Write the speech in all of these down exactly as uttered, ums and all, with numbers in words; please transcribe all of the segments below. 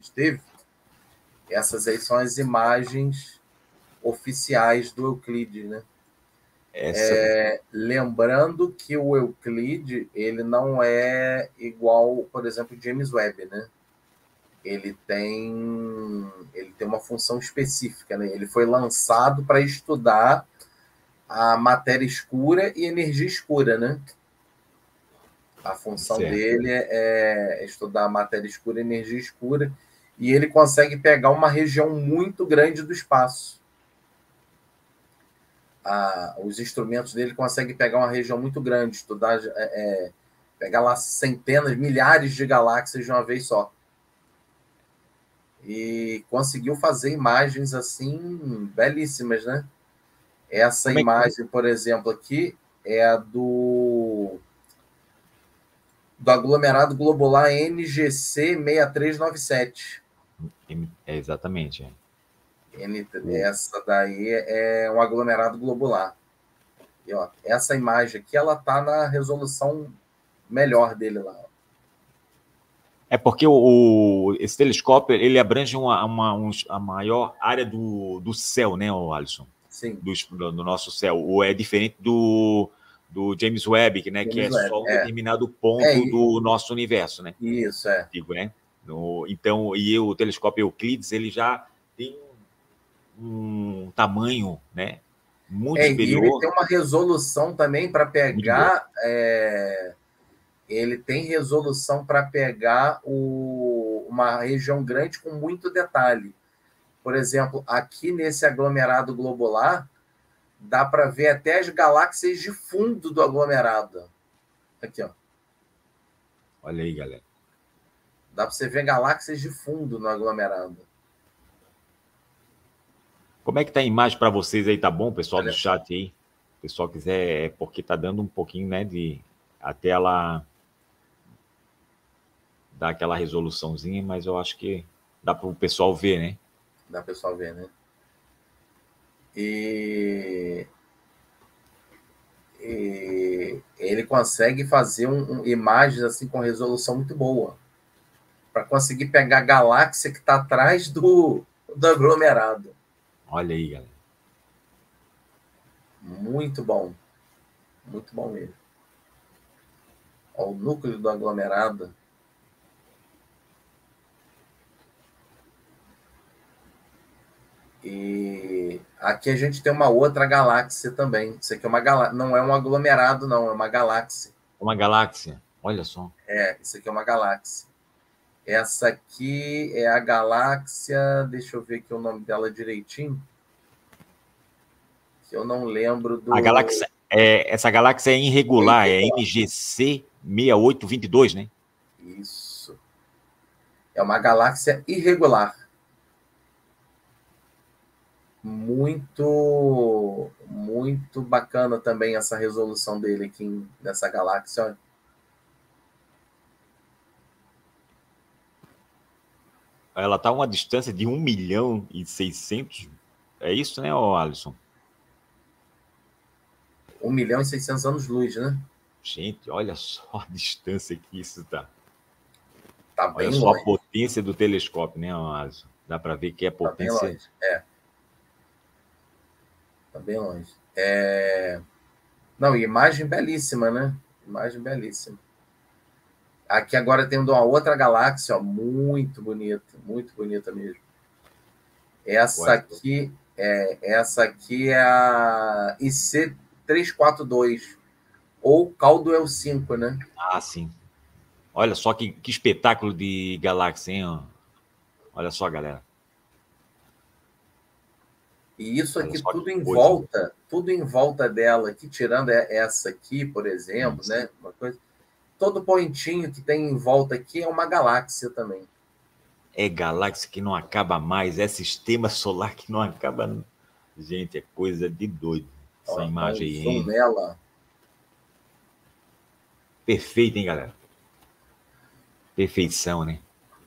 gente teve, essas aí são as imagens oficiais do Euclide, né? Essa... É, lembrando que o Euclide, ele não é igual, por exemplo, James Webb, né? Ele tem, ele tem uma função específica, né? Ele foi lançado para estudar a matéria escura e energia escura, né? A função certo. dele é estudar a matéria escura e energia escura, e ele consegue pegar uma região muito grande do espaço. Ah, os instrumentos dele conseguem pegar uma região muito grande, estudar, é, pegar lá centenas, milhares de galáxias de uma vez só. E conseguiu fazer imagens assim belíssimas, né? Essa Como é que... imagem, por exemplo, aqui é a do, do aglomerado globular N G C seis três nove sete. É, exatamente. É. N, essa daí é um aglomerado globular. E, ó, essa imagem aqui, ela tá na resolução melhor dele lá. É porque o, o, esse telescópio, ele abrange uma, uma, um, a maior área do, do céu, né, Alisson? Sim. Do, do nosso céu. Ou é diferente do, do James Webb, né, James que é Webb, só um é. determinado ponto é, e, do nosso universo, né? Isso, é. Digo, né? No, então, e o telescópio Euclides, ele já tem um, um tamanho, né, muito É, superior. e ele tem uma resolução também para pegar... É, ele tem resolução para pegar o, uma região grande com muito detalhe. Por exemplo, aqui nesse aglomerado globular, dá para ver até as galáxias de fundo do aglomerado. Aqui, ó. Olha aí, galera. Dá para você ver galáxias de fundo no aglomerado. Como é que tá a imagem para vocês aí? Tá bom, pessoal Olha do chat aí? O pessoal quiser, é porque tá dando um pouquinho, né, de a tela dar aquela resoluçãozinha, mas eu acho que dá para o pessoal ver, né? Dá para o pessoal ver, né? E... e ele consegue fazer um, um, imagens assim com resolução muito boa para conseguir pegar a galáxia que está atrás do, do aglomerado. Olha aí, galera. Muito bom. Muito bom mesmo. Ó, o núcleo do aglomerado. E aqui a gente tem uma outra galáxia também. Isso aqui é uma galáxia. Não é um aglomerado, não, é uma galáxia. Uma galáxia, olha só. É, isso aqui é uma galáxia. Essa aqui é a galáxia. Deixa eu ver aqui o nome dela direitinho. Que eu não lembro do. A galáxia, é, essa galáxia é irregular, é, é N G C seis oito dois dois, né? Isso. É uma galáxia irregular. Muito, muito bacana também essa resolução dele aqui nessa galáxia. Ela está a uma distância de um milhão e seiscentos. É isso, né, Alisson? um milhão e seiscentos anos-luz, né? Gente, olha só a distância que isso está. Tá bem olha só longe. A potência do telescópio, né, Alisson? Dá para ver que é a potência. Tá bem longe, é. Tá bem longe. É... Não, imagem belíssima, né? Imagem belíssima. Aqui agora tem uma outra galáxia, ó, muito bonita, muito bonita mesmo. Essa aqui é, essa aqui é a I C trezentos e quarenta e dois, ou Caldwell cinco, né? Ah, sim. Olha só que, que espetáculo de galáxia, hein? Olha só, galera. E isso aqui tudo em coisa. volta, tudo em volta dela, aqui, tirando essa aqui, por exemplo, isso, né? Uma coisa, todo pontinho que tem em volta aqui é uma galáxia também. É galáxia que não acaba mais, é sistema solar que não acaba. Gente, é coisa de doido. Essa Ó, imagem um aí, zoom hein? nela. Perfeito, hein, galera? Perfeição, né?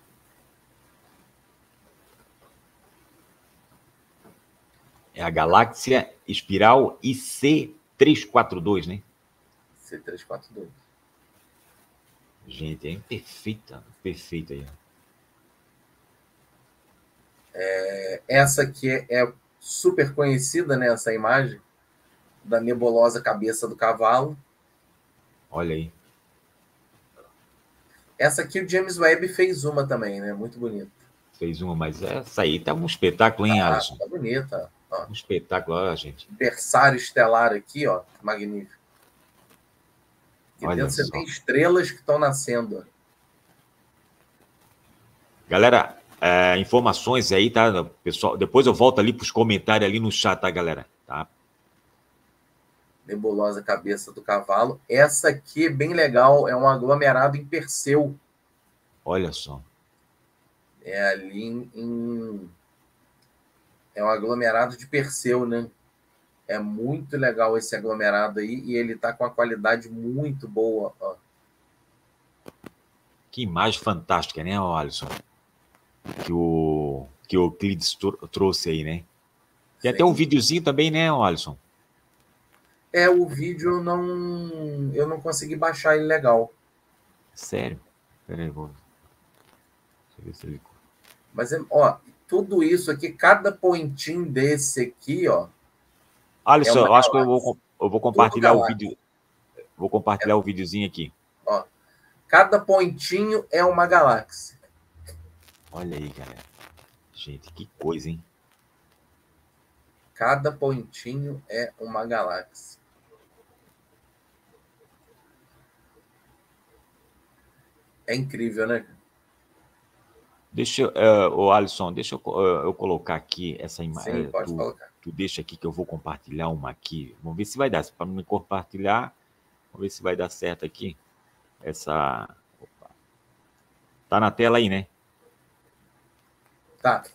É a galáxia espiral I C trezentos e quarenta e dois, né? I C trezentos e quarenta e dois. Gente, é perfeita, perfeita aí. É, essa aqui é, é super conhecida, né, essa imagem da nebulosa cabeça do cavalo. Olha aí. Essa aqui o James Webb fez uma também, né? Muito bonita. Fez uma, mas essa aí tá um espetáculo, hein, Ah, Alisson? tá bonita. Ó. Um espetáculo, olha, gente. Berçário estelar aqui, ó. Magnífico. Aqui Olha dentro você só. tem estrelas que estão nascendo. Galera, é, informações aí, tá? Pessoal, depois eu volto ali para os comentários ali no chat, tá, galera? Tá? Nebulosa cabeça do cavalo. Essa aqui é bem legal, é um aglomerado em Perseu. Olha só. É ali em, em... É um aglomerado de Perseu, né? É muito legal esse aglomerado aí e ele tá com uma qualidade muito boa, ó. Que imagem fantástica, né, Alisson? Que o, que o Euclides trouxe aí, né? Tem até um Sim. videozinho também, né, Alisson? É, o vídeo eu não, eu não consegui baixar ele legal. Sério? Peraí, vou... Deixa eu ver se ele... Mas, ó, tudo isso aqui, cada pontinho desse aqui, ó, é Alisson, uma eu acho que eu galáxia. vou, eu vou Tudo compartilhar o galáxia. vídeo. Vou compartilhar o videozinho aqui. Ó, cada pontinho é uma galáxia. Olha aí, galera. Gente, que coisa, hein? Cada pontinho é uma galáxia. É incrível, né? Deixa eu, uh, o Alisson, deixa eu, uh, eu colocar aqui essa Sim, imagem. Uh, pode tu, colocar. tu deixa aqui que eu vou compartilhar uma aqui. Vamos ver se vai dar. Para me compartilhar, vamos ver se vai dar certo aqui. Essa. Opa. Tá na tela aí, né? Tá.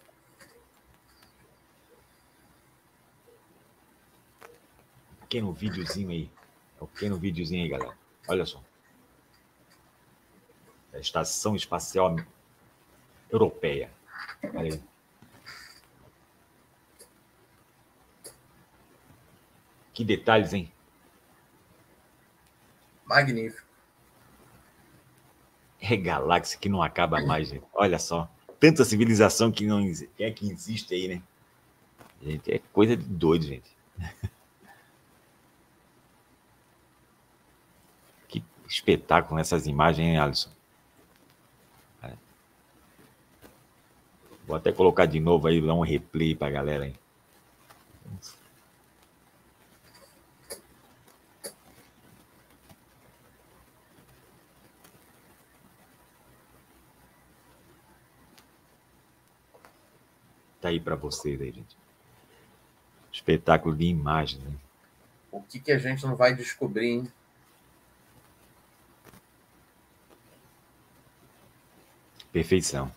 Pequeno videozinho aí. É um pequeno videozinho aí, galera. Olha só. A Estação Espacial Europeia. Olha aí. Que detalhes, hein? Magnífico. É galáxia que não acaba mais, gente. Olha só. Tanta civilização que não é que existe aí, né? Gente, é coisa de doido, gente. Que espetáculo nessas imagens, hein, Alisson? Vou até colocar de novo aí, dar um replay pra galera, hein? Tá aí para vocês aí, gente. Espetáculo de imagens, né? O que, que a gente não vai descobrir, hein? Perfeição.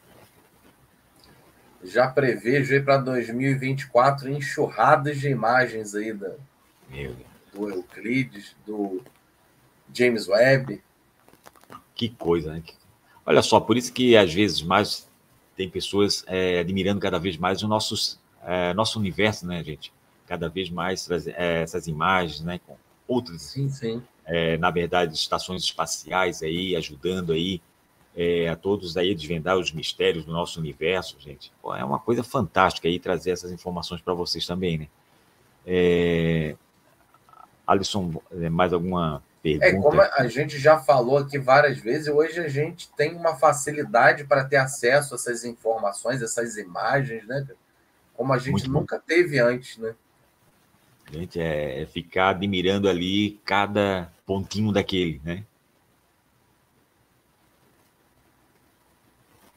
Já prevejo aí para dois mil e vinte e quatro enxurradas de imagens aí da, Meu Deus. do Euclides, do James Webb. Que coisa, né? Olha só, por isso que às vezes mais tem pessoas é, admirando cada vez mais o nosso, é, nosso universo, né, gente? Cada vez mais é, essas imagens, né? Com outras, sim, sim. É, na verdade, estações espaciais aí, ajudando aí é, a todos aí a desvendar os mistérios do nosso universo, gente. Pô, é uma coisa fantástica aí trazer essas informações para vocês também, né? É... Alisson, mais alguma pergunta? É, como a gente já falou aqui várias vezes, hoje a gente tem uma facilidade para ter acesso a essas informações, essas imagens, né? Como a gente Muito bom. nunca teve antes, né? Gente, é ficar admirando ali cada pontinho daquele, né?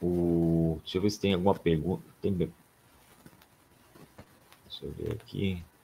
O... Deixa eu ver se tem alguma pergunta. Tem... Deixa eu ver aqui.